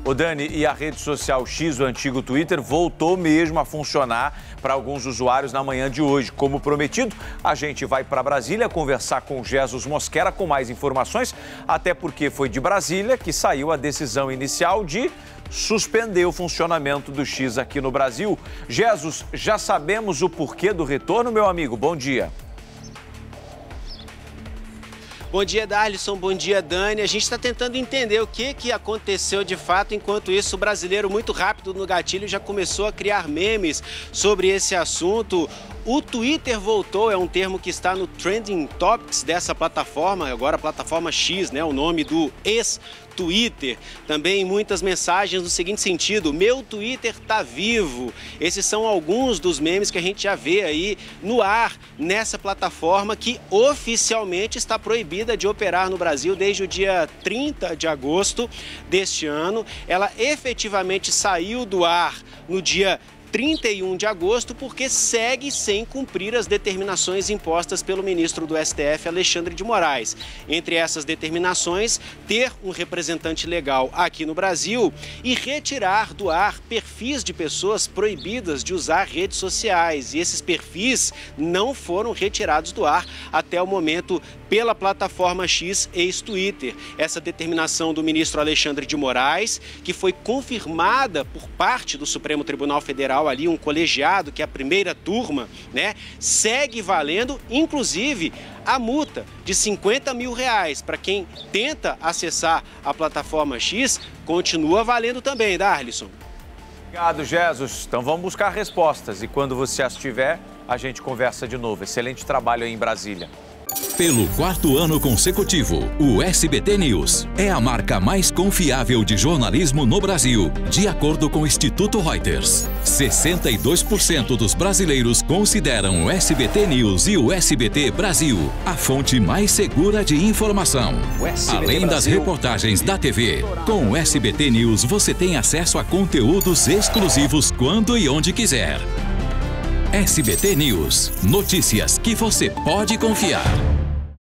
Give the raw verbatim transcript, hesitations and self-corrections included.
O Dani, e a rede social X, o antigo Twitter, voltou mesmo a funcionar para alguns usuários na manhã de hoje. Como prometido, a gente vai para Brasília conversar com Jesus Mosquera com mais informações, até porque foi de Brasília que saiu a decisão inicial de suspender o funcionamento do X aqui no Brasil. Jesus, já sabemos o porquê do retorno, meu amigo? Bom dia. Bom dia, Darlison. Bom dia, Dani. A gente está tentando entender o que, que aconteceu de fato. Enquanto isso, o brasileiro, muito rápido no gatilho, já começou a criar memes sobre esse assunto. O Twitter voltou, é um termo que está no Trending Topics dessa plataforma, agora a plataforma X, né? O nome do ex-Twitter. Também muitas mensagens no seguinte sentido: meu Twitter tá vivo. Esses são alguns dos memes que a gente já vê aí no ar nessa plataforma que oficialmente está proibida de operar no Brasil desde o dia trinta de agosto deste ano. Ela efetivamente saiu do ar no dia trinta e um de agosto, porque segue sem cumprir as determinações impostas pelo ministro do S T F, Alexandre de Moraes. Entre essas determinações, ter um representante legal aqui no Brasil e retirar do ar perfis de pessoas proibidas de usar redes sociais. E esses perfis não foram retirados do ar até o momento pela plataforma X, ex-Twitter. Essa determinação do ministro Alexandre de Moraes, que foi confirmada por parte do Supremo Tribunal Federal, ali um colegiado, que é a primeira turma, né, segue valendo, inclusive a multa de cinquenta mil reais para quem tenta acessar a plataforma X continua valendo também, Darlison. Obrigado, Jesus. Então vamos buscar respostas e quando você as tiver, a gente conversa de novo. Excelente trabalho aí em Brasília. Pelo quarto ano consecutivo, o S B T News é a marca mais confiável de jornalismo no Brasil, de acordo com o Instituto Reuters. sessenta e dois por cento dos brasileiros consideram o S B T News e o S B T Brasil a fonte mais segura de informação. Além das reportagens da T V, com o S B T News você tem acesso a conteúdos exclusivos quando e onde quiser. S B T News. Notícias que você pode confiar.